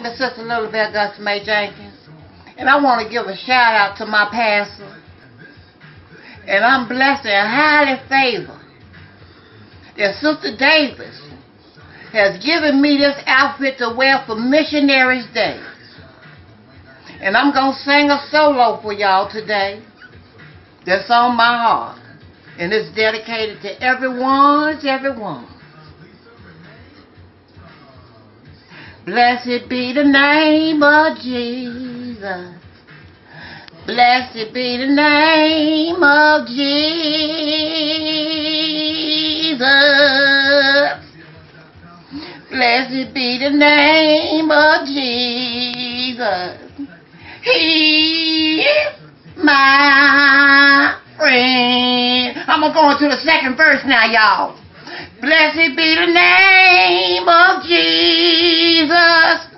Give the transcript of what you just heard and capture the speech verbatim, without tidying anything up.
name is Sista Lulabelle Gussie Mae Jankins, and I want to give a shout out to my pastor. And I'm blessed and highly favored that Sister Davis has given me this outfit to wear for Missionaries Day. And I'm going to sing a solo for y'all today that's on my heart. And it's dedicated to everyone's, everyone. Blessed be the name of Jesus. Blessed be the name of Jesus. Blessed be the name of Jesus. He is my friend. I'm going to go into the second verse now, y'all. Blessed be the name of Jesus.